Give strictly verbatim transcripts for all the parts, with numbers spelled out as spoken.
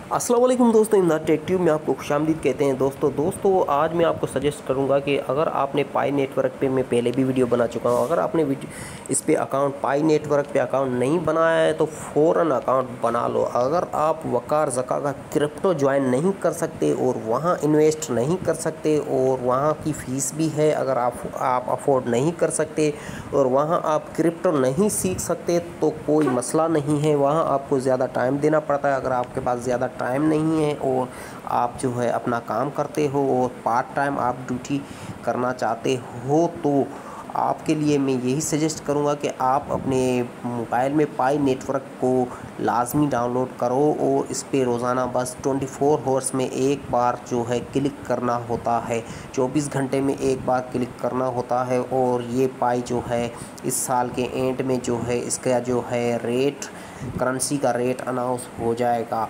अस्सलाम वालेकुम दोस्तों, इमदाद टेक ट्यूब में आपको खुशामदीद कहते हैं। दोस्तों दोस्तों आज मैं आपको सजेस्ट करूंगा कि अगर आपने पाई नेटवर्क पे, मैं पहले भी वीडियो बना चुका हूं, अगर आपने इस पे अकाउंट पाई नेटवर्क पे अकाउंट नहीं बनाया है तो फ़ौरन अकाउंट बना लो। अगर आप वकार ज़का का क्रिप्टो ज्वाइन नहीं कर सकते और वहां इन्वेस्ट नहीं कर सकते और वहां की फ़ीस भी है, अगर आप आप अफोर्ड नहीं कर सकते और वहां आप क्रिप्टो नहीं सीख सकते तो कोई मसला नहीं है। वहां आपको ज़्यादा टाइम देना पड़ता है। अगर आपके पास ज़्यादा टाइम नहीं है और आप जो है अपना काम करते हो और पार्ट टाइम आप ड्यूटी करना चाहते हो तो आपके लिए मैं यही सजेस्ट करूंगा कि आप अपने मोबाइल में पाई नेटवर्क को लाजमी डाउनलोड करो और इस पे रोज़ाना बस चौबीस आवर्स में एक बार जो है क्लिक करना होता है, चौबीस घंटे में एक बार क्लिक करना होता है। और ये पाई जो है इस साल के एंड में जो है इसका जो है रेट, करेंसी का रेट अनाउंस हो जाएगा।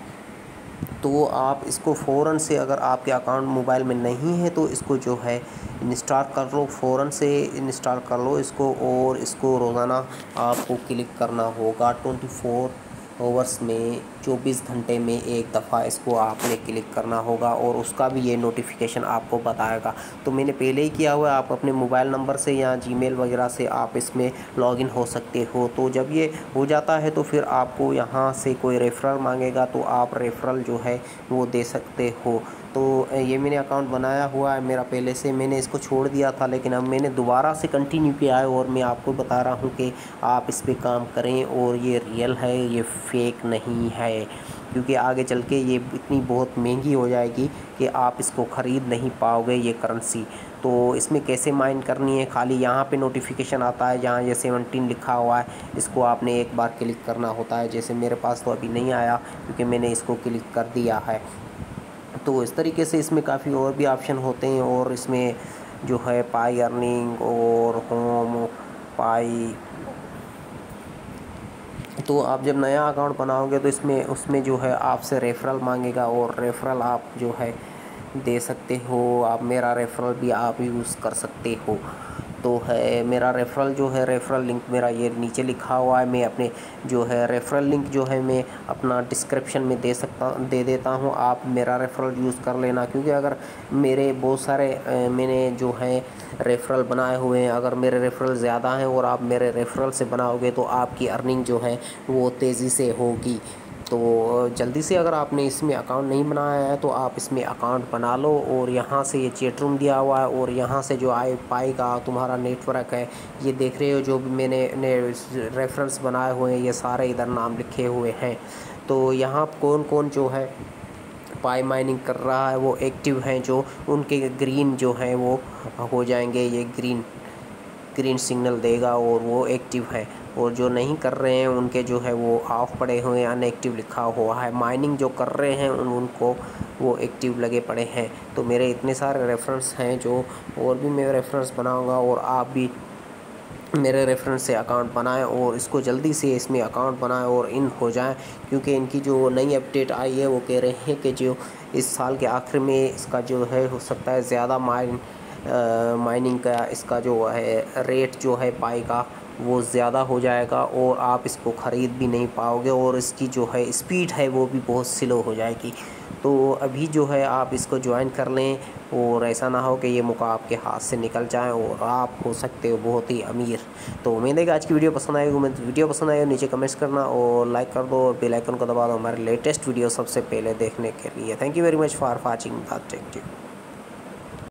तो आप इसको फ़ौरन से, अगर आपके अकाउंट मोबाइल में नहीं है तो इसको जो है इंस्टॉल कर लो, फ़ौरन से इंस्टॉल कर लो इसको। और इसको रोज़ाना आपको क्लिक करना होगा चौबीस आवर्स में, चौबीस घंटे में एक दफ़ा इसको आपने क्लिक करना होगा और उसका भी ये नोटिफिकेशन आपको बताएगा। तो मैंने पहले ही किया हुआ है, आप अपने मोबाइल नंबर से या जीमेल वगैरह से आप इसमें लॉगिन हो सकते हो। तो जब ये हो जाता है तो फिर आपको यहाँ से कोई रेफरल मांगेगा तो आप रेफरल जो है वो दे सकते हो। तो ये मैंने अकाउंट बनाया हुआ है मेरा पहले से, मैंने इसको छोड़ दिया था लेकिन अब मैंने दोबारा से कंटिन्यू किया है और मैं आपको बता रहा हूँ कि आप इस पे काम करें और ये रियल है, ये फेक नहीं है। क्योंकि आगे चल के ये इतनी बहुत महंगी हो जाएगी कि आप इसको ख़रीद नहीं पाओगे ये करेंसी। तो इसमें कैसे माइन करनी है, खाली यहाँ पे नोटिफिकेशन आता है जहाँ ये सेवनटीन लिखा हुआ है, इसको आपने एक बार क्लिक करना होता है। जैसे मेरे पास तो अभी नहीं आया क्योंकि मैंने इसको क्लिक कर दिया है। तो इस तरीके से इसमें काफ़ी और भी ऑप्शन होते हैं और इसमें जो है पाई अर्निंग और होम पाई। तो आप जब नया अकाउंट बनाओगे तो इसमें उसमें जो है आपसे रेफरल मांगेगा और रेफरल आप जो है दे सकते हो। आप मेरा रेफरल भी आप यूज़ कर सकते हो। तो है मेरा रेफरल जो है, रेफरल लिंक मेरा ये नीचे लिखा हुआ है। मैं अपने जो है रेफरल लिंक जो है मैं अपना डिस्क्रिप्शन में दे सकता दे देता हूँ, आप मेरा रेफरल यूज़ कर लेना। क्योंकि अगर मेरे बहुत सारे मैंने जो है रेफरल बनाए हुए हैं, अगर मेरे रेफरल ज़्यादा हैं और आप मेरे रेफरल से बनाओगे तो आपकी अर्निंग जो है वो तेज़ी से होगी। तो जल्दी से, अगर आपने इसमें अकाउंट नहीं बनाया है तो आप इसमें अकाउंट बना लो। और यहाँ से ये चैट रूम दिया हुआ है और यहाँ से जो आई पाई का तुम्हारा नेटवर्क है ये देख रहे हो, जो भी मैंने ने रेफरेंस बनाए हुए हैं ये सारे इधर नाम लिखे हुए हैं। तो यहाँ कौन कौन जो है पाई माइनिंग कर रहा है वो एक्टिव हैं, जो उनके ग्रीन जो हैं वो हो जाएंगे, ये ग्रीन ग्रीन सिग्नल देगा और वो एक्टिव है। और जो नहीं कर रहे हैं उनके जो है वो ऑफ पड़े हुए हैं, अनएक्टिव लिखा हुआ है। माइनिंग जो कर रहे हैं उन उनको वो एक्टिव लगे पड़े हैं। तो मेरे इतने सारे रेफरेंस हैं जो और भी मैं रेफरेंस बनाऊंगा और आप भी मेरे रेफरेंस से अकाउंट बनाएं और इसको जल्दी से इसमें अकाउंट बनाएं और इन हो जाएं। क्योंकि इनकी जो नई अपडेट आई है वो कह रहे हैं कि जो इस साल के आखिर में इसका जो है हो सकता है ज़्यादा माइन माइनिंग का इसका जो है रेट जो है पाई का वो ज़्यादा हो जाएगा और आप इसको ख़रीद भी नहीं पाओगे और इसकी जो है स्पीड है वो भी बहुत स्लो हो जाएगी। तो अभी जो है आप इसको ज्वाइन कर लें और ऐसा ना हो कि ये मौका आपके हाथ से निकल जाए और आप हो सकते हो बहुत ही अमीर। तो उम्मीद है कि आज की वीडियो पसंद आएगी। उम्मीद वीडियो पसंद आए नीचे कमेंट्स करना और लाइक कर दो और बेल आइकन को दबा दो हमारे लेटेस्ट वीडियो सबसे पहले देखने के लिए। Thank you very much for watching.